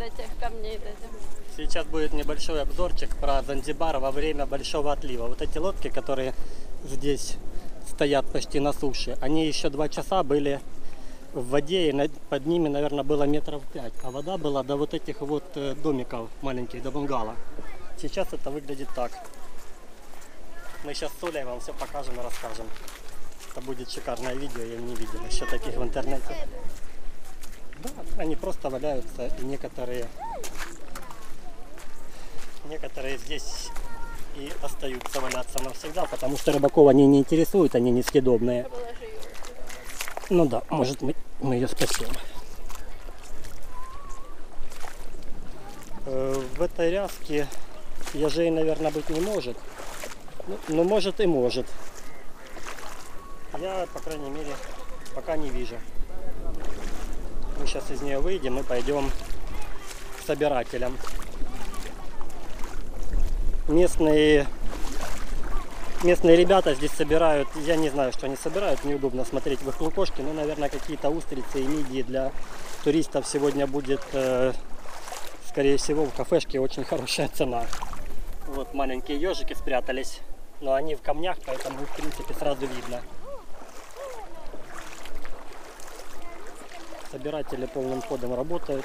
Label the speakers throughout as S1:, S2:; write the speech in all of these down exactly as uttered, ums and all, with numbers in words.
S1: до тех камней дойдем.
S2: Сейчас будет небольшой обзорчик про Занзибар во время большого отлива. Вот эти лодки, которые здесь стоят почти на суше, они еще два часа были в воде, и под ними, наверное, было метров пять. А вода была до вот этих вот домиков маленьких, до бунгало. Сейчас это выглядит так. Мы сейчас с Олей вам все покажем и расскажем. Это будет шикарное видео, я не видел еще таких в интернете. Да, они просто валяются, и некоторые, некоторые здесь и остаются валяться навсегда, потому что рыбаков они не интересуют, они несъедобные. Ну да, может мы, мы ее спасем. Э, в этой ряске ежей, наверное, быть не может. Ну, но может и может. Я, по крайней мере, пока не вижу. Мы сейчас из нее выйдем и пойдем к собирателям. Местные, местные ребята здесь собирают, я не знаю, что они собирают, неудобно смотреть в их лукошки, но, наверное, какие-то устрицы и мидии для туристов сегодня будет, э, скорее всего, в кафешке очень хорошая цена. Вот маленькие ежики спрятались, но они в камнях, поэтому, в принципе, сразу видно. Собиратели полным ходом работают.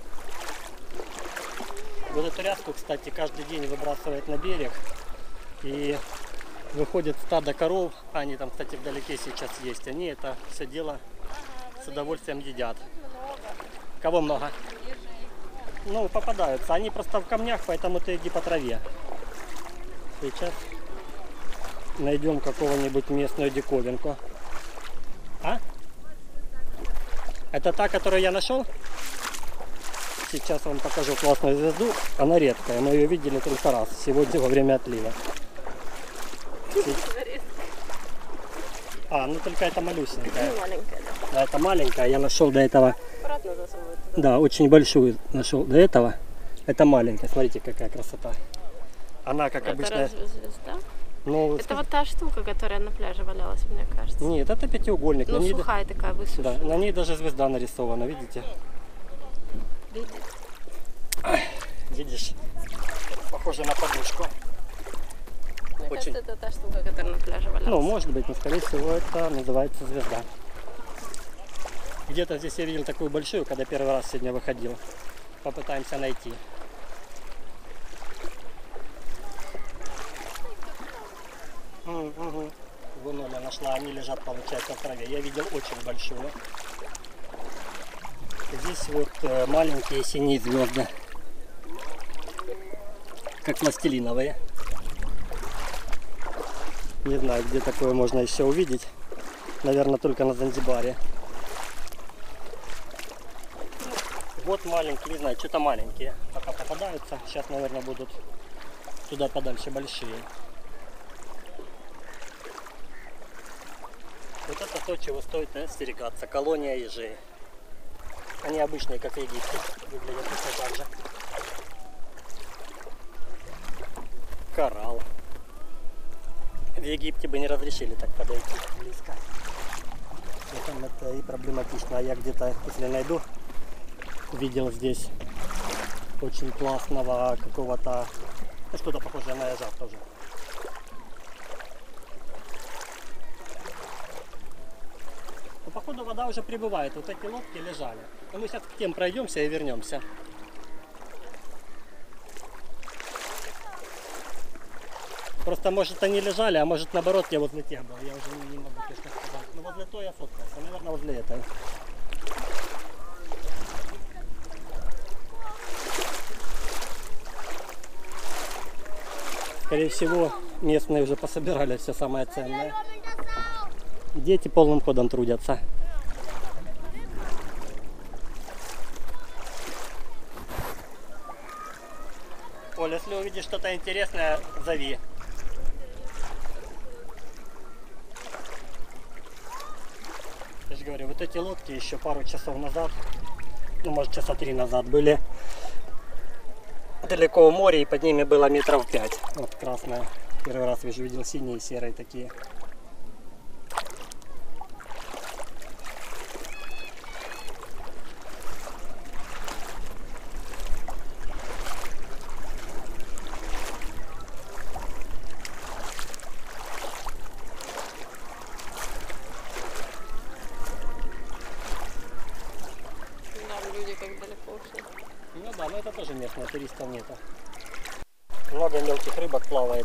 S2: Вот эту ряску, кстати, каждый день выбрасывает на берег. И выходит стадо коров. Они там, кстати, вдалеке сейчас есть. Они это все дело с удовольствием едят. Кого много? Ну, попадаются. Они просто в камнях, поэтому ты иди по траве. Сейчас найдем какого-нибудь местную диковинку. А? Это та, которую я нашел? Сейчас вам покажу классную звезду. Она редкая. Мы ее видели только раз. Сегодня во время отлива. А, ну только это малюсенькая.
S1: Маленькая, да.
S2: Да, это маленькая. Я нашел до этого. Да, очень большую нашел до этого. Это маленькая. Смотрите, какая красота. Она, как
S1: это
S2: обычная.
S1: Разве звезда?
S2: Ну,
S1: это
S2: скажи...
S1: вот та штука, которая на пляже валялась, мне кажется.
S2: Нет, это пятиугольник.
S1: Ну,
S2: на ней...
S1: сухая такая, высушенная.
S2: Да, на ней даже звезда нарисована, видите?
S1: Видите?
S2: Видишь? Похоже на подушку.
S1: Мне
S2: Очень...
S1: кажется, это та штука, которая на пляже валялась.
S2: Ну, может быть, но скорее всего это называется звезда. Где-то здесь я видел такую большую, когда первый раз сегодня выходил. Попытаемся найти. Угу. Вон она нашла, они лежат, получается, в траве. Я видел очень большую. Здесь вот э, маленькие синие звезды, как пластилиновые. Не знаю, где такое можно еще увидеть. Наверное, только на Занзибаре. Вот маленькие, не знаю, что-то маленькие пока попадаются. Сейчас, наверное, будут туда подальше большие. Вот это то, чего стоит остерегаться. Колония ежей. Они обычные, как в Египте. Выглядят точно так же. Коралл. В Египте бы не разрешили так подойти близко. Поэтому это и проблематично. А я где-то, если найду, видел здесь очень классного какого-то, ну, что-то похожее на ежа тоже. Но, походу, вода уже прибывает. Вот эти лодки лежали. Но мы сейчас к тем пройдемся и вернемся. Просто, может, они лежали, а может, наоборот, я возле тех был. Я уже не, не могу точно сказать. Но возле той я фоткался. Наверное, возле этой. Скорее всего, местные уже пособирали все самое ценное. Дети полным ходом трудятся. Оля, если увидишь что-то интересное, зови. Я же говорю, вот эти лодки еще пару часов назад, ну может часа три назад, были далеко в море, и под ними было метров пять. Вот красная. Первый раз вижу, видел синие и серые такие.
S1: люди как далеко ушли.
S2: Ну да, но это тоже местное, туристов нету. Много мелких рыбок плавает.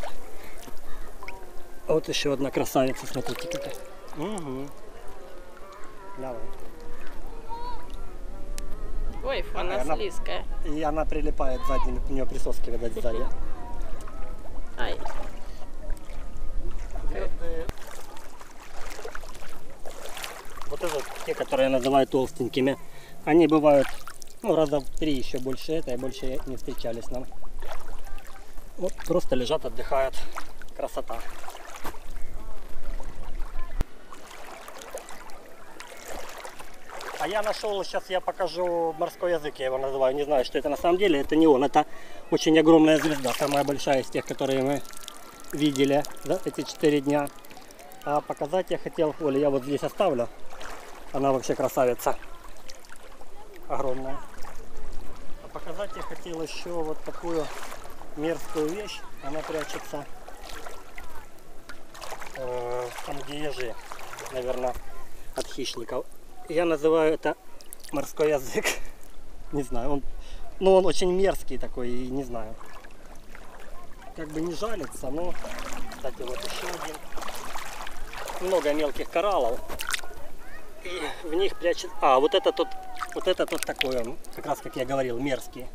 S2: Вот еще одна красавица, смотрите какая. Угу. Давай.
S1: Ой, фу, она
S2: Она-
S1: слизкая.
S2: И она прилипает сзади, у нее присоски, видать, сзади.
S1: Ай.
S2: Звезды. Вот это те, которые я называю толстенькими. Они бывают, ну, раза в три еще больше этой, больше не встречались нам. Вот просто лежат, отдыхают. Красота. А я нашел, сейчас я покажу морской язык, я его называю. Не знаю, что это на самом деле, это не он. Это очень огромная звезда, самая большая из тех, которые мы видели за эти четыре дня. А показать я хотел, Оля, я вот здесь оставлю. Она вообще красавица. Огромная. А показать я хотел еще вот такую мерзкую вещь. Она прячется э, там, где ежи, наверное, от хищников. Я называю это морской язык. Не знаю, он, ну, он очень мерзкий такой, и не знаю. Как бы не жалится, но, кстати, вот еще один. Много мелких кораллов. И в них прячет... А, вот это тут, вот это тут такой он, как раз как я говорил, мерзкий.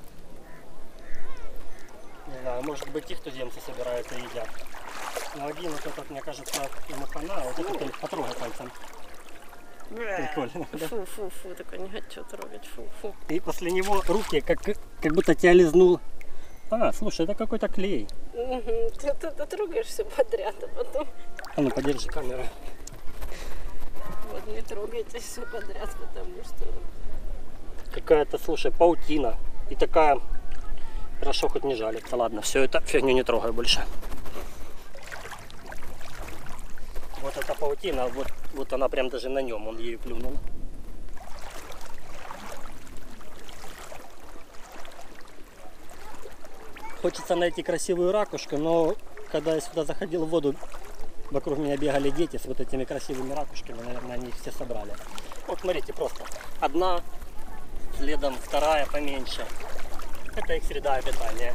S2: Не знаю, может быть их туземцы собирают и едят. Но один вот этот, мне кажется, ему хана, а вот этот он потрогай пальцем. Прикольно, да?
S1: Фу, фу, фу, такой не хочу трогать, фу, фу.
S2: И после него руки как, как будто тебя лизнул. А, слушай, это какой-то клей.
S1: Угу. Ты, ты, ты трогаешь все подряд, а потом...
S2: А ну, подержи камеру.
S1: Вот не трогайте все подряд, потому что...
S2: Какая-то, слушай, паутина. И такая... Хорошо, хоть не жалится. Ладно, все это фигню не трогай больше. Вот эта паутина, вот, вот она прям даже на нем, он ею плюнул. Хочется найти красивую ракушку, но когда я сюда заходил в воду, вокруг меня бегали дети с вот этими красивыми ракушками, наверное, они их все собрали. Вот смотрите, просто одна, следом вторая поменьше. Это их среда обитания.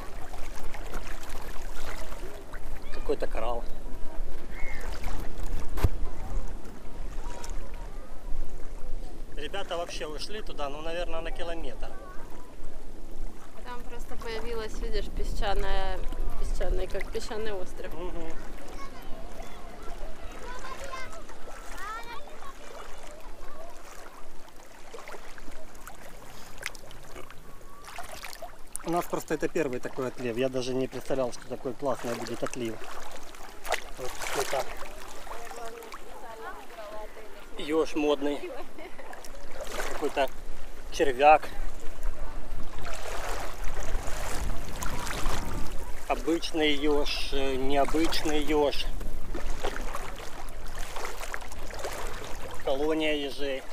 S2: Какой-то коралл. Ребята вообще ушли туда, ну, наверное, на километр.
S1: Там просто появилась, видишь, песчаная, песчаный, как песчаный остров.
S2: Угу. У нас просто это первый такой отлив. Я даже не представлял, что такой классный будет отлив. Вот это еж модный. Какой-то червяк. Обычный еж, необычный еж. Колония ежей.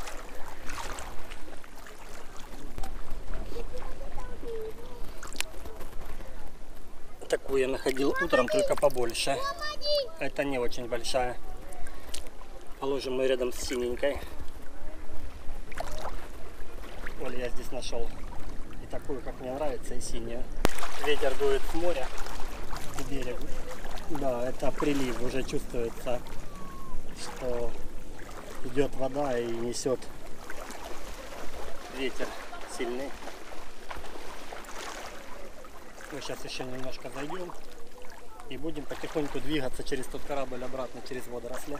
S2: Такую я находил утром, только побольше. Это не очень большая. Положим мы рядом с синенькой. Оля, я здесь нашел и такую, как мне нравится, и синюю. Ветер дует с моря к берегу. Да, это прилив, уже чувствуется, что идет вода и несет ветер сильный. Мы сейчас еще немножко зайдем и будем потихоньку двигаться через тот корабль обратно, через водоросли.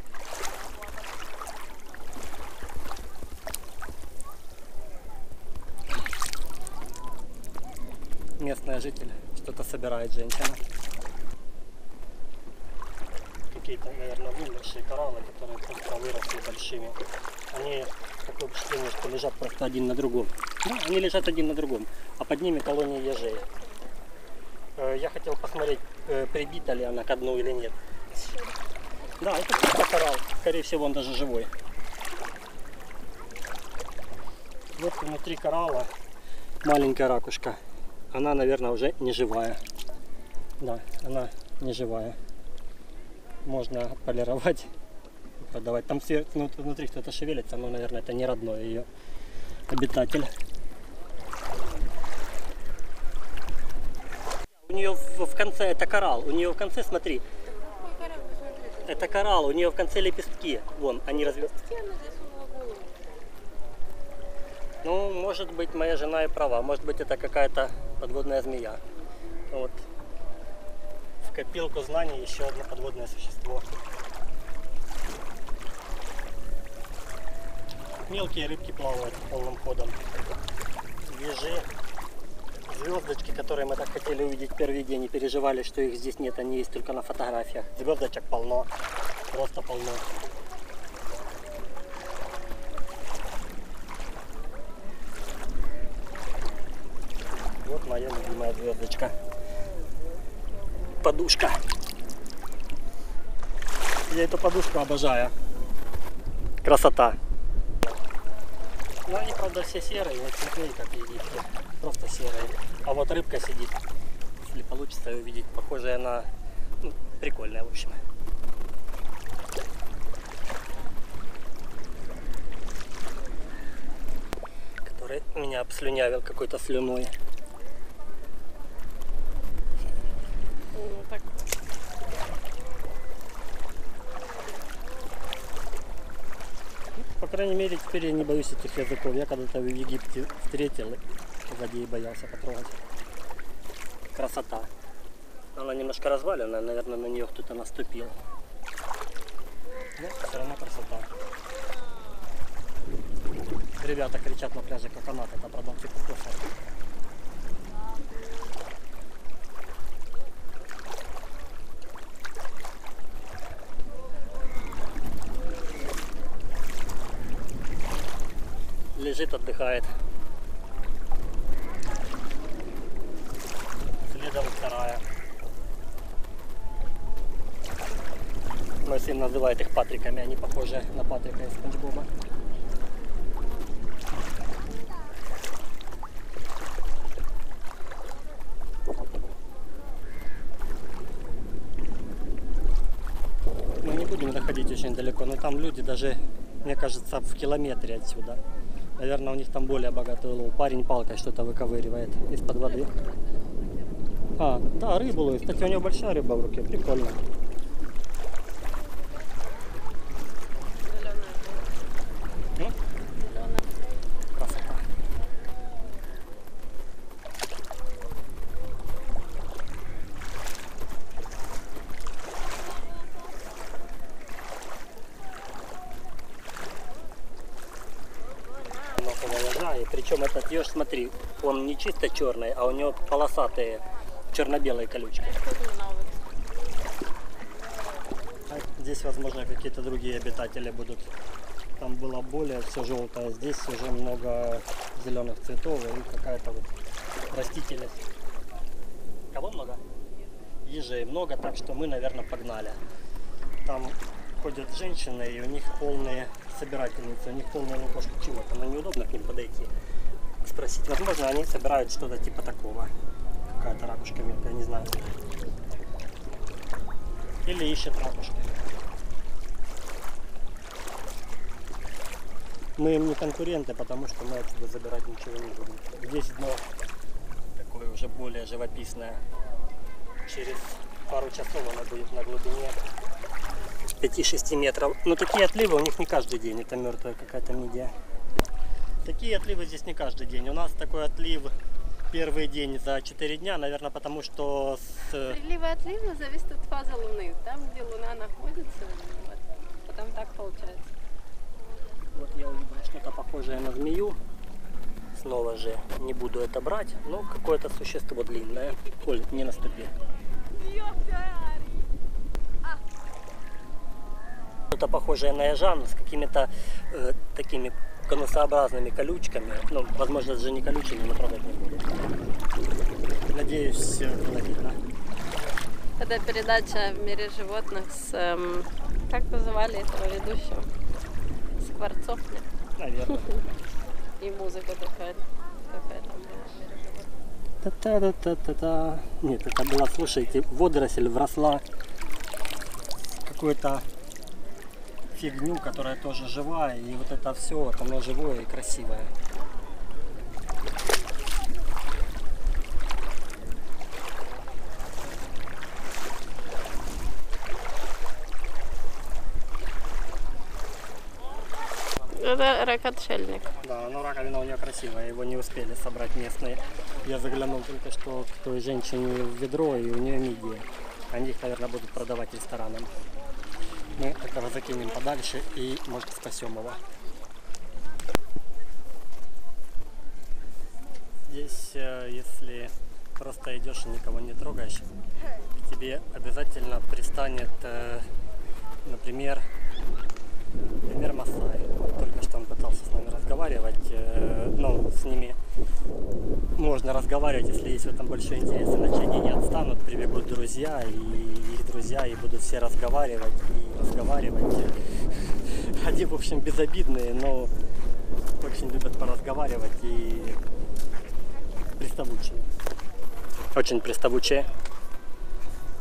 S2: Местная житель что-то собирает, женщина. Какие-то, наверное, вымершие кораллы, которые просто выросли большими. Они, такое впечатление, что лежат просто один на другом. Да, они лежат один на другом, а под ними колония ежей. Я хотел посмотреть, прибита ли она ко дну или нет. Да, это просто коралл. Скорее всего, он даже живой. Вот внутри коралла маленькая ракушка. Она, наверное, уже не живая. Да, она не живая. Можно полировать, продавать. Там внутри кто-то шевелится, но, наверное, это не родное ее. обитатель. У нее в, в конце, это коралл, у нее в конце, смотри, это коралл, у нее в конце лепестки, вон, они разве... Ну, может быть, моя жена и права, может быть, это какая-то подводная змея. Вот. В копилку знаний еще одно подводное существо. Мелкие рыбки плавают полным ходом. Ежи, звездочки, которые мы так хотели увидеть первый день и переживали, что их здесь нет, они есть только на фотографиях. Звездочек полно, просто полно. Вот моя любимая звездочка. Подушка. Я эту подушку обожаю. Красота. Ну они, правда, все серые, не цветные, как египте. Просто серые. А вот рыбка сидит. Если получится ее увидеть, похожая на... Ну, прикольная, в общем. Который меня обслюнявил какой-то слюной.
S1: Ну, так.
S2: По крайней мере, теперь я не боюсь этих языков. Я когда-то в Египте встретил и в воде и боялся потрогать. Красота. Она немножко развалена, наверное, на нее кто-то наступил. Но все равно красота. Ребята кричат на пляже коконат, это продавцы кокоса. Лежит, отдыхает. Следом вторая. Мой сын называет их патриками, они похожи на Патрика из Спанч Боба. Мы не будем заходить очень далеко, но там люди даже, мне кажется, в километре отсюда. Наверное, у них там более богатый улов. Парень палкой что-то выковыривает из-под воды. А, да, рыбу ловит. Кстати, у него большая рыба в руке. Прикольно.
S1: Зеленая. Зеленая.
S2: Красота. И причем этот еж, смотри, он не чисто черный, а у него полосатые черно-белые колючки. А здесь, возможно, какие-то другие обитатели будут. Там было более все желтое, здесь уже много зеленых цветов и какая-то вот растительность. Кого много? Ежей много, так что мы, наверное, погнали. Там ходят женщины, и у них полные собирательницы, у них полная лукошка чего-то, но неудобно к ним подойти, спросить. Возможно, они собирают что-то типа такого. Какая-то ракушка мелкая, не знаю. Или ищет ракушки. Мы им не конкуренты, потому что мы отсюда забирать ничего не будем. Здесь дно такое уже более живописное. Через пару часов оно будет на глубине пяти-шести метров. Но такие отливы у них не каждый день. Это мертвая какая-то мидия. Такие отливы здесь не каждый день. У нас такой отлив первый день за четыре дня, наверное, потому что с...
S1: Приливы и отливы зависит от фазы Луны. Там, где Луна находится, вот, потом так получается.
S2: Вот я увидел что-то похожее на змею. Снова же не буду это брать, но какое-то существо длинное. Оль, не наступи. Что-то похожее на ежан с какими-то э, такими конусообразными колючками. Ну, возможно, даже не колючими, но трогать не буду. Надеюсь, все было видно.
S1: Это передача «В мире животных» с... Эм, как называли этого ведущего? Скворцов, нет?
S2: Наверное.
S1: И музыка такая. Какая там была «В мире животных».
S2: Та-та-та-та-та. Нет, это была, слушайте, водоросль вросла в какую-то фигню, которая тоже живая. И вот это все, вот оно живое и красивое.
S1: Это рак-отшельник.
S2: Да, но раковина у нее красивая, его не успели собрать местные. Я заглянул только что к той женщине в ведро, и у нее мидии. Они их, наверное, будут продавать ресторанам. Мы этого закинем подальше и, может, спасем его. Здесь, если просто идешь и никого не трогаешь, к тебе обязательно пристанет, например, например, Масай. Только что он пытался с нами разговаривать, ну, с ними можно разговаривать, если есть в этом большой интерес, иначе они не отстанут, прибегут друзья, и их друзья, и будут все разговаривать, и разговаривать. Они, в общем, безобидные, но очень любят поразговаривать и приставучие. Очень приставучие.